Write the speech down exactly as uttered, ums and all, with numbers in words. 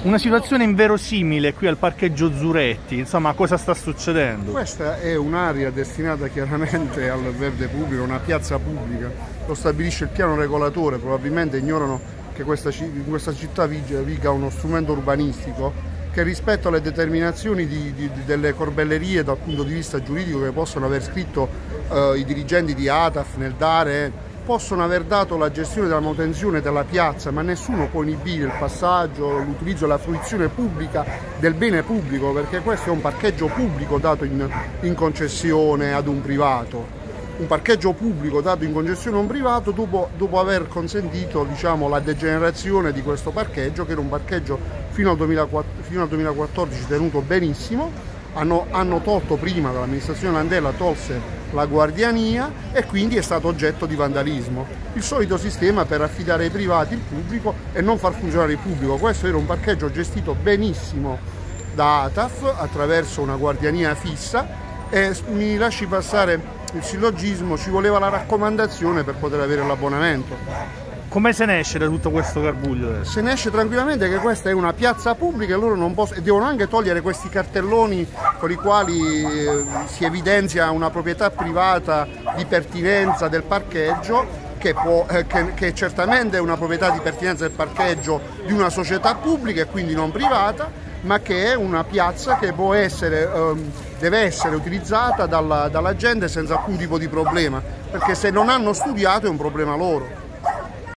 Una situazione inverosimile qui al parcheggio Zuretti, insomma cosa sta succedendo? Questa è un'area destinata chiaramente al verde pubblico, una piazza pubblica, lo stabilisce il piano regolatore, probabilmente ignorano che questa, in questa città viga uno strumento urbanistico che rispetto alle determinazioni di, di, delle corbellerie dal punto di vista giuridico che possono aver scritto eh, i dirigenti di A T A F nel dare, possono aver dato la gestione della manutenzione della piazza, ma nessuno può inibire il passaggio, l'utilizzo e la fruizione pubblica del bene pubblico, perché questo è un parcheggio pubblico dato in, in concessione ad un privato. Un parcheggio pubblico dato in concessione a un privato dopo, dopo aver consentito, diciamo, la degenerazione di questo parcheggio, che era un parcheggio fino al, duemilaquattordici, fino al duemilaquattordici tenuto benissimo. Hanno, hanno tolto prima, dall'amministrazione Landella tolse la guardiania e quindi è stato oggetto di vandalismo. Il solito sistema per affidare ai privati il pubblico e non far funzionare il pubblico. Questo era un parcheggio gestito benissimo da A T A F attraverso una guardiania fissa e mi lasci passare il sillogismo, ci voleva la raccomandazione per poter avere l'abbonamento. Come se ne esce da tutto questo garbuglio adesso? Se ne esce tranquillamente che questa è una piazza pubblica e loro non possono, e devono anche togliere questi cartelloni con i quali eh, si evidenzia una proprietà privata di pertinenza del parcheggio, che, può, eh, che, che certamente è una proprietà di pertinenza del parcheggio di una società pubblica e quindi non privata, ma che è una piazza che può essere, ehm, deve essere utilizzata dalla, dalla gente senza alcun tipo di problema, perché se non hanno studiato è un problema loro.